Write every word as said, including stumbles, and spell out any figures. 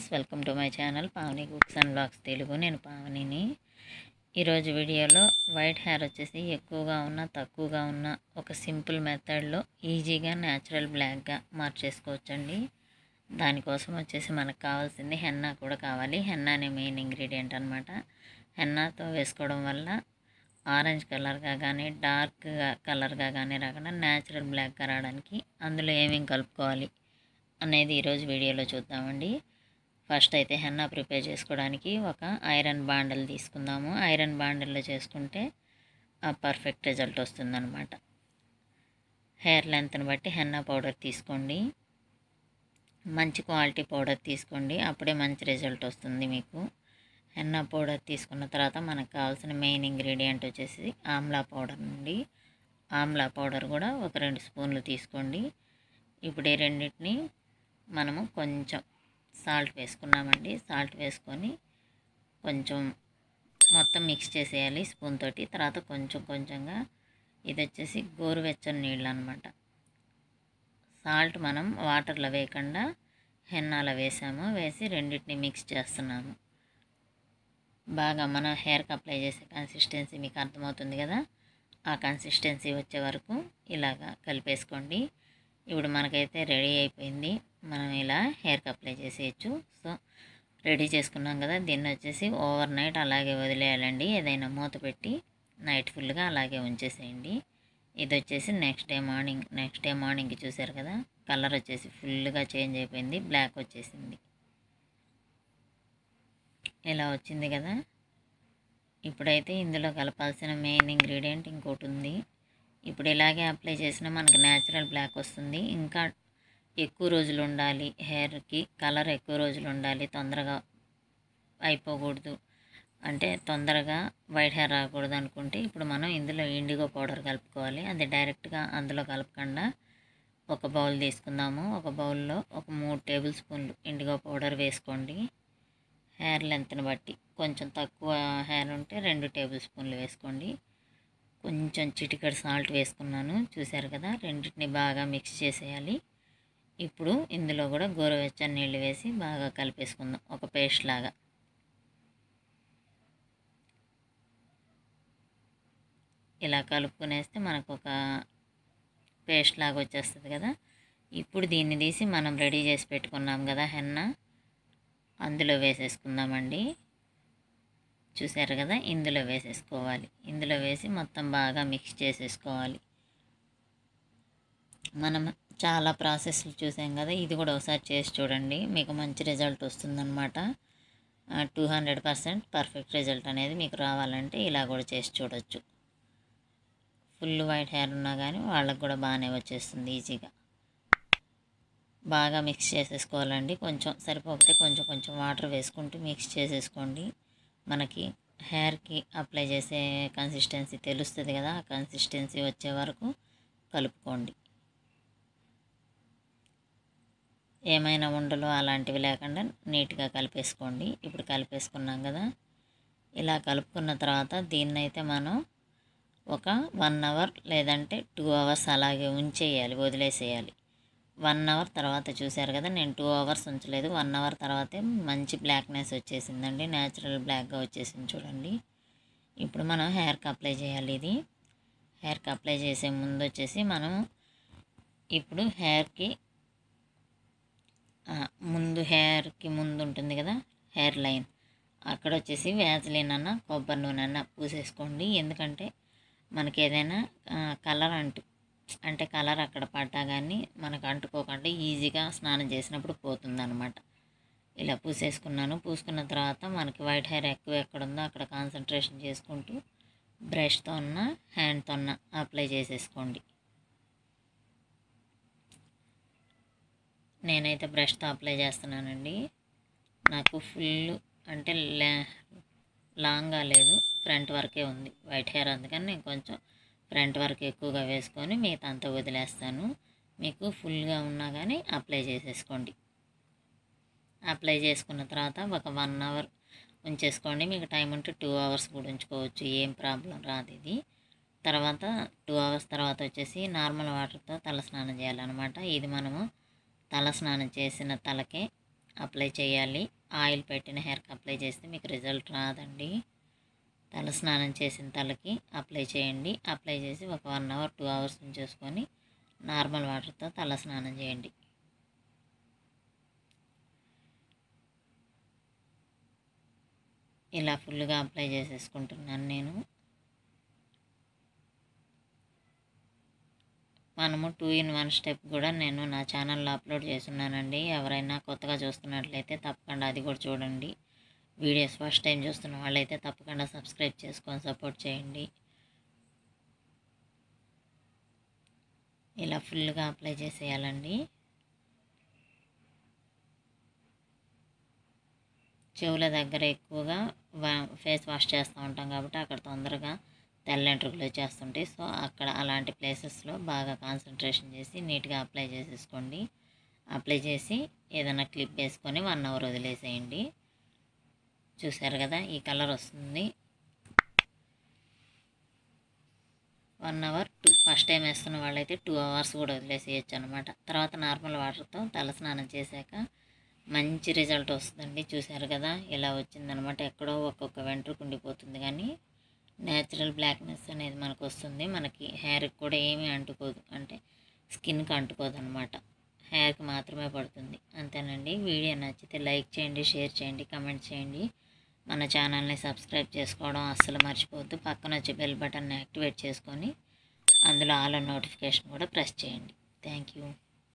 Friends, welcome to my channel Pavani cooks and blogs Telugu. నేను పావనిని. ఈరోజు వీడియోలో వైట్ హెయిర్ వచ్చేసి ఎక్కువగా ఉన్న తక్కువగా ఉన్న ఒక సింపుల్ మెథడ్లో ఈజీగా న్యాచురల్ బ్లాక్గా మార్చేసుకోవచ్చండి. దానికోసం వచ్చేసి మనకు కావాల్సింది హెన్నా కూడా కావాలి. హెన్నా అనే మెయిన్ ఇంగ్రీడియంట్ అనమాట. హెన్నాతో వేసుకోవడం వల్ల ఆరెంజ్ కలర్గా కానీ డార్క్గా కలర్గా కానీ రాకుండా న్యాచురల్ బ్లాక్గా రావడానికి అందులో ఏమేమి కలుపుకోవాలి అనేది ఈరోజు వీడియోలో చూద్దామండి. ఫస్ట్ అయితే హెన్నా ప్రిపేర్ చేసుకోవడానికి ఒక ఐరన్ బాండిల్ తీసుకుందాము. ఐరన్ బాండిల్లో చేసుకుంటే పర్ఫెక్ట్ రిజల్ట్ వస్తుందన్నమాట. హెయిర్ లెంత్ని బట్టి హెన్నా పౌడర్ తీసుకోండి. మంచి క్వాలిటీ పౌడర్ తీసుకోండి, అప్పుడే మంచి రిజల్ట్ వస్తుంది మీకు. హెన్నా పౌడర్ తీసుకున్న తర్వాత మనకు కావాల్సిన మెయిన్ ఇంగ్రీడియంట్ వచ్చేసి ఆమ్లా పౌడర్ నుండి ఆమ్లా పౌడర్ కూడా ఒక రెండు స్పూన్లు తీసుకోండి. ఇప్పుడు ఈ రెండింటిని మనము కొంచెం సాల్ట్ వేసుకున్నామండి. సాల్ట్ వేసుకొని కొంచెం మొత్తం మిక్స్ చేసేయాలి స్పూన్ తోటి. తర్వాత కొంచెం కొంచెంగా ఇది వచ్చేసి గోరువెచ్చని నీళ్ళు అనమాట. సాల్ట్ మనం వాటర్లో వేయకుండా హెన్నాలో వేసాము. వేసి రెండింటిని మిక్స్ చేస్తున్నాము. బాగా మన హెయిర్కి అప్లై చేసే కన్సిస్టెన్సీ మీకు అర్థమవుతుంది కదా. ఆ కన్సిస్టెన్సీ వచ్చే వరకు ఇలాగా కలిపేసుకోండి. ఇప్పుడు మనకైతే రెడీ అయిపోయింది. మనం ఇలా హెయిర్కి అప్లై చేసేయచ్చు. సో రెడీ చేసుకున్నాం కదా, దీన్ని వచ్చేసి ఓవర్ నైట్ అలాగే వదిలేయాలండి. ఏదైనా మూత పెట్టి నైట్ ఫుల్గా అలాగే ఉంచేసేయండి. ఇది వచ్చేసి next day morning next day మార్నింగ్కి చూసారు కదా, కలర్ వచ్చేసి ఫుల్గా చేంజ్ అయిపోయింది, బ్లాక్ వచ్చేసింది. ఇలా వచ్చింది కదా. ఇప్పుడైతే ఇందులో కలపాల్సిన మెయిన్ ఇంగ్రీడియంట్ ఇంకోటి ఉంది. ఇప్పుడు ఇలాగే అప్లై చేసినా మనకు న్యాచురల్ బ్లాక్ వస్తుంది. ఇంకా ఎక్కువ రోజులు ఉండాలి, హెయిర్కి కలర్ ఎక్కువ రోజులు ఉండాలి, తొందరగా అయిపోకూడదు అంటే తొందరగా వైట్ హెయిర్ రాకూడదు అనుకుంటే ఇప్పుడు మనం ఇందులో ఇండిగో పౌడర్ కలుపుకోవాలి. అది డైరెక్ట్గా అందులో కలపకుండా ఒక బౌల్ తీసుకుందాము. ఒక బౌల్లో ఒక మూడు టేబుల్ స్పూన్లు ఇండిగో పౌడర్ వేసుకోండి. హెయిర్ లెంత్ని బట్టి కొంచెం తక్కువ హెయిర్ ఉంటే రెండు టేబుల్ స్పూన్లు వేసుకోండి. కొంచెం చిటికెడు సాల్ట్ వేసుకున్నాను, చూసారు కదా. రెండింటిని బాగా మిక్స్ చేసేయాలి. ఇప్పుడు ఇందులో కూడా గోరువెచ్చని నీళ్ళు వేసి బాగా కలిపేసుకుందాం ఒక పేస్ట్ లాగా. ఇలా కలుపుకునేస్తే మనకు ఒక పేస్ట్ లాగా వచ్చేస్తుంది కదా. ఇప్పుడు దీన్ని తీసి మనం రెడీ చేసి పెట్టుకున్నాం కదా హెన్నా, అందులో వేసేసుకుందామండి. చూసారు కదా, ఇందులో వేసేసుకోవాలి. ఇందులో వేసి మొత్తం బాగా మిక్స్ చేసేసుకోవాలి. మనం చాలా ప్రాసెస్లు చూసాం కదా, ఇది కూడా ఒకసారి చేసి చూడండి, మీకు మంచి రిజల్ట్ వస్తుందన్నమాట. Two hundred percent perfect result అనేది మీకు రావాలంటే ఇలా కూడా చేసి చూడొచ్చు. ఫుల్ వైట్ హెయిర్ ఉన్నా కానీ వాళ్ళకు కూడా బాగానే వచ్చేస్తుంది ఈజీగా. బాగా మిక్స్ చేసేసుకోవాలండి. కొంచెం సరిపోతే కొంచెం కొంచెం వాటర్ వేసుకుంటూ మిక్స్ చేసేసుకోండి. మనకి హెయిర్కి అప్లై చేసే కన్సిస్టెన్సీ తెలుస్తుంది కదా, ఆ కన్సిస్టెన్సీ వచ్చే వరకు కలుపుకోండి. ఏమైనా ఉండలు అలాంటివి లేకుండా నీట్గా కలిపేసుకోండి. ఇప్పుడు కలిపేసుకున్నాం కదా, ఇలా కలుపుకున్న తర్వాత దీన్నైతే మనం ఒక వన్ అవర్ లేదంటే టూ అవర్స్ అలాగే ఉంచేయాలి, వదిలేసేయాలి. వన్ అవర్ తర్వాత చూసారు కదా, నేను టూ అవర్స్ ఉంచలేదు, వన్ అవర్ తర్వాతే మంచి బ్లాక్నెస్ వచ్చేసిందండి, న్యాచురల్ బ్లాక్గా వచ్చేసింది చూడండి. ఇప్పుడు మనం హెయిర్కి అప్లై చేయాలి. ఇది హెయిర్కి అప్లై చేసే ముందు వచ్చేసి మనం ఇప్పుడు హెయిర్కి ముందు హెయిర్కి ముందు ఉంటుంది కదా హెయిర్ లైన్, అక్కడ వచ్చేసి వ్యాజ్లిన్ అన్న కొబ్బరి నూనె అన్న పూసేసుకోండి. ఎందుకంటే మనకి ఏదైనా కలర్ అంటు అంటే కలర్ అక్కడ పడ్డా కానీ మనకు అంటుకోకుండా ఈజీగా స్నానం చేసినప్పుడు పోతుందన్నమాట. ఇలా పూసేసుకున్నాను. పూసుకున్న తర్వాత మనకి వైట్ హెయిర్ ఎక్కువ ఎక్కడ ఉందో అక్కడ కాన్సన్ట్రేషన్ చేసుకుంటూ బ్రష్తో ఉన్న హ్యాండ్తో ఉన్న అప్లై చేసేసుకోండి. నేనైతే బ్రష్తో అప్లై చేస్తున్నానండి. నాకు ఫుల్ అంటే లాంగ్గా లేదు, ఫ్రంట్ వరకే ఉంది వైట్ హెయిర్, అందుకని నేను కొంచెం ఫ్రంట్ వరకు ఎక్కువగా వేసుకొని మిగతా అంతా వదిలేస్తాను. మీకు ఫుల్గా ఉన్నా కానీ అప్లై చేసేసుకోండి. అప్లై చేసుకున్న తర్వాత ఒక వన్ అవర్ ఉంచేసుకోండి. మీకు టైం ఉంటే టూ అవర్స్ కూడా ఉంచుకోవచ్చు, ఏం ప్రాబ్లం రాదు ఇది. తర్వాత టూ అవర్స్ తర్వాత వచ్చేసి నార్మల్ వాటర్తో తల స్నానం చేయాలన్నమాట. ఇది మనము తల స్నానం చేసిన తలకే అప్లై చేయాలి. ఆయిల్ పెట్టిన హెయిర్కి అప్లై చేస్తే మీకు రిజల్ట్ రాదండి. తల స్నానం చేసిన తలకి అప్లై చేయండి. అప్లై చేసి ఒక వన్ అవర్ టూ అవర్స్ ఉంచేసుకొని నార్మల్ వాటర్తో తల స్నానం చేయండి. ఇలా ఫుల్గా అప్లై చేసేసుకుంటున్నాను నేను. మనము టూ ఇన్ వన్ స్టెప్ కూడా నేను నా ఛానల్లో అప్లోడ్ చేస్తున్నానండి. ఎవరైనా కొత్తగా చూస్తున్నట్లయితే తప్పకుండా అది కూడా చూడండి. వీడియోస్ ఫస్ట్ టైం చూస్తున్న వాళ్ళైతే తప్పకుండా సబ్స్క్రైబ్ చేసుకొని సపోర్ట్ చేయండి. ఇలా ఫుల్గా అప్లై చేసేయాలండి. చెవుల దగ్గర ఎక్కువగా ఫేస్ వాష్ చేస్తూ ఉంటాం కాబట్టి అక్కడ తొందరగా తెల్ల వెంట్రుకలు వచ్చేస్తుంటాయి. సో అక్కడ అలాంటి ప్లేసెస్లో బాగా కాన్సన్ట్రేషన్ చేసి నీట్గా అప్లై చేసేసుకోండి. అప్లై చేసి ఏదైనా క్లిప్ వేసుకొని వన్ అవర్ వదిలేసేయండి. చూసారు కదా, ఈ కలర్ వస్తుంది. One hour two first time వేస్తున్న వాళ్ళైతే టూ అవర్స్ కూడా వదిలేసేయచ్చు అనమాట. తర్వాత నార్మల్ వాటర్తో తల స్నానం చేశాక మంచి రిజల్ట్ వస్తుందండి. చూసారు కదా, ఇలా వచ్చిందనమాట. ఎక్కడో ఒక్కొక్క వెంట్రుక ఉండిపోతుంది కానీ న్యాచురల్ బ్లాక్నెస్ అనేది మనకు వస్తుంది. మనకి హెయిర్కి కూడా ఏమీ అంటుకోదు, అంటే స్కిన్కి అంటుకోదు అనమాట. హెయిర్కి మాత్రమే పడుతుంది. అంతేనండి. వీడియో నచ్చితే లైక్ చేయండి, షేర్ చేయండి, కమెంట్ చేయండి. మన ఛానల్ని సబ్స్క్రైబ్ చేసుకోవడం అస్సలు మర్చిపోవద్దు. పక్కన వచ్చే బెల్ బటన్ని యాక్టివేట్ చేసుకొని అందులో ఆల్ నోటిఫికేషన్ కూడా ప్రెస్ చేయండి. Thank you.